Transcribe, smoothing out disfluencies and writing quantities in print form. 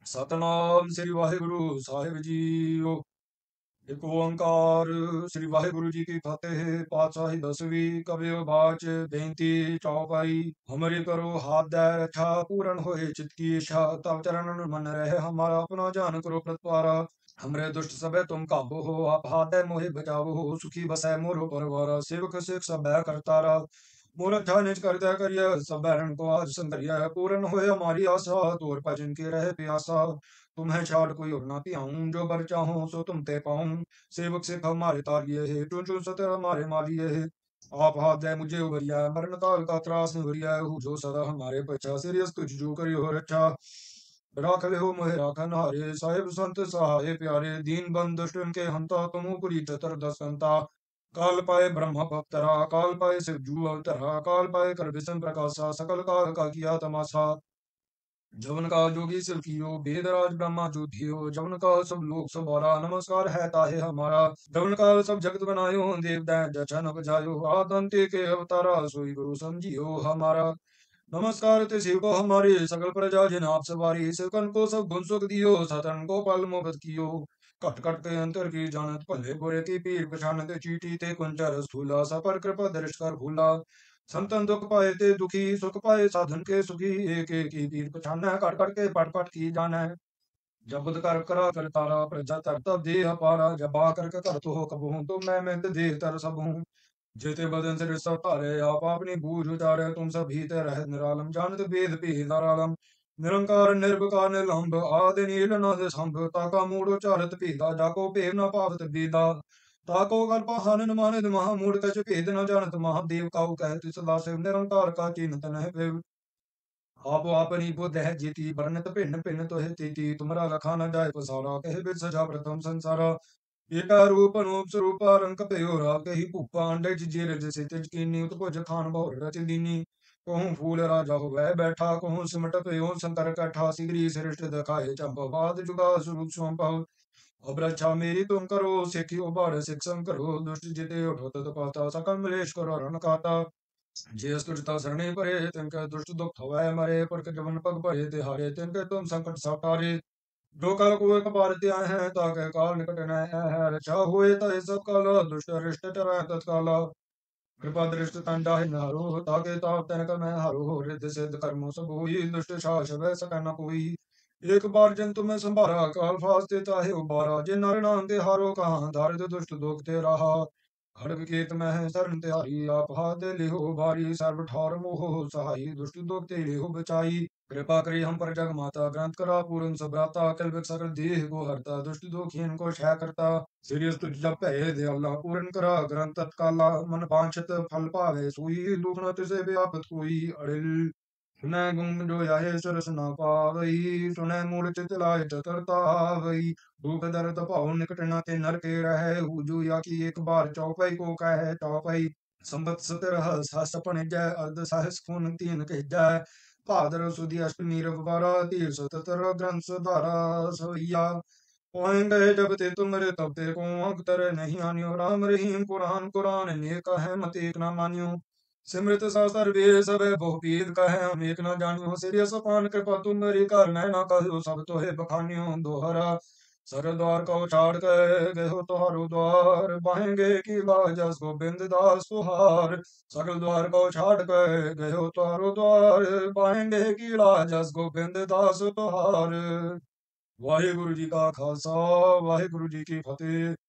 ਸਤਨਾਮ ਸ੍ਰੀ ਵਾਹਿਗੁਰੂ ਸਾਹਿਬ ਜੀਓ। ਇੱਕ ਓੰਕਾਰ ਸ੍ਰੀ ਵਾਹਿਗੁਰੂ ਜੀ ਕੀ ਫਤਿਹ। ਪਾਤਸ਼ਾਹੀ ਦਸਵੀਂ ਕਬਿਓ ਬਾਚ ਬੇਨਤੀ ਚੌਪਾਈ। ਹਮਰੀ ਕਰੋ ਹਾਥ ਦੈ ਰੱਛਾ, ਪੂਰਨ ਹੋਏ ਚਿਤ की इच्छा। तब चरणन मन रहे हमारा, अपना जान करो प्रतवारा। हमरे दुष्ट सबे तुम काबू हो, आप हाथ दे मोहि बचावो हो। सुखी बसै मोरो परवारा, सेवक सिख सब करतारा। मोर अच्छा निज करते करिय, सब बैरन को आज संतरिय। पूर्ण होए हमारी आशा, तोर भजन की रहे प्यासा। तुम्हें छाड़ कोई और ना पियाऊं, जो बर चाहूं सो तुम ते पाऊं। सेवक सिख हमारे तारिये है, चुन चुन सतर हमारे मालिये है। आप हाथ दे मुझे उबरिया, मरण काल का त्रास निवरिया। हूँ जो सदा हमारे बचा, सिरियस तुझ जो करियो रक्षा। राख ले हो मोहे राखन हारे, साहिब संत सहाय प्यारे। दीन बंद दुष्टन के हंता, तुम पुरी चतर दसंता। काल पाए ब्रह्म भक्तरा, काल पाए शिव जू अवतरा। काल पाए कर विषम प्रकाशा, सकल काल का किया तमाशा। जवन का जोगी सिर कियो, वेदराज ब्रह्मा जो थियो। जवन का सब लोग सवारा, नमस्कार है ताहे हमारा। जवन का सब जगत बनायो, देव दैन जछन बजायो। आदंते के अवतारा, सोई गुरु समझियो हमारा। नमस्कार ते शिव को हमारे, सकल प्रजा जिन आप सवारी। सिरकन को सब गुण सुख दियो, सतन को पल मुगत कियो। कट कट के अंतर की जानत, भले बुरे की पीर पछानत। चीटी ते कुंचर स्थूला, सपर कृपा दर्श कर भूला। संतन दुख पाए ते दुखी, सुख पाए साधन के सुखी। एक एक की पीर पछाना, कट कट के पट पट की जाना। जबद कर करा कर तारा, प्रजा तर तब दे अपारा। जब आ कर कर तो हो कबहूं, तो मैं दे तर सब हूँ। जेते बदन से सब तारे, आप अपनी बूझ उतारे। तुम सब भीतर रह निरालम, जानत वेद भेदारालम। निरंकार निर्विकार निलंब, आदि नील नद संभ। ताका मूड उचारत भेदा, जाको भेद न पावत बेदा। ताको कल्प हनन मानद महामूड, कछ भेद न जानत महादेव। काहू कहत सदा शिव, निरंकार का चिन्हत नह देव। आपो आपनी बुद्ध है जीती, बरनत भिन्न भिन्न तो है तीती। तुमरा लखा न जाय पसारा, कहे बिद सजा प्रथम संसारा। एका रूप अनूप स्वरूप रंग कपयो राग, ही भूपा अंडे जीर जैसे तेज कीनी। उत्पज खान बहुर रच दीनी। कहूँ फूल राजा हो वह बैठा, कहूँ सिमट पयो शंकर कठा। सिगरी श्रेष्ठ दिखाए चंपा, बाद जुगा स्वरूप सौंपा। अब रक्षा मेरी तुम करो, सिखियो बार शिक्षण करो। दुष्ट जिते उठो तत पाता, सकल मलेश करो रण खाता। जे स्तुजता सरणी परे, तिनके दुष्ट दुख हवै मरे। पुरख जवन पग भरे तिहारे, तिनके तुम संकट सटारे। जो काल को एक बार त्याय है, ताके काल निकट न है। रक्षा हुए तय सब काल, दुष्ट अरिष्ट टरै तत्काला। कृपा दृष्ट तन जाहि नारो, ताके ताप तनक मैं हारो। रिद्धि सिद्धि कर्मों सब होई, दुष्ट साहस वै सकै न कोई। एक बार जंतु में संभारा, काल फास्ते ताहे उबारा। जिन नर नाम ते हारो, कहाँ दारिद्र दुष्ट दुख ते रहा। खड़ग केत में शरण तिहारी, आप हाथ दे लिहो भारी। सर्व ठार मोह सहाई, दुष्ट दुख ते लिहो बचाई। कृपा करी हम पर जग माता, ग्रंथ करा पूर्ण सुभ्राता। कल सकल देह को हरता, दुष्ट दुखीन को क्षय करता। सीरियस तुझ जब पहे दयाला, पूर्ण करा ग्रंथ तत्काला। मन वांछित फल पावे सोई, दुख न तिसे व्यापत कोई। अड़िल सुनै गुम जो याहे सुरस न पावई, सुनै मूढ़ चित लाय चतुरतावई। दुख दर्द पाओ निकट न ते नर के रहे, जो या की एक बार चौपाई को कहे चौपाई। संबत सतर सपन जय, अर्ध सहस खून तीन कह जय। भादर सुदी अष्टमी रविवारा, तीर सतर ग्रंथ सुधारा सवैया। पाएंगे जब ते तुमरे तब ते को अंक तरह नहीं आनियो। राम रहीम कुरान कुरान नेक है, मत एक न मानियो। सिमृत शास्त्र वेद सब बहुपीत कहे, हम एक न जानियो। सिरिय सपान कृपा तुम मेरी कर, मैं न कहो सब तो है बखानियो। दोहरा सर द्वार को छाड़ कर गए हो तुहारो द्वार, बाहेंगे की लाजस गोबिंद दास तुहार। सकल द्वार को छाड़ कर गए हो तुहारो द्वार, बाहेंगे की लाजस गोबिंद दास तुहार। वाहिगुरु जी का खालसा, वाहिगुरु जी की फतेह।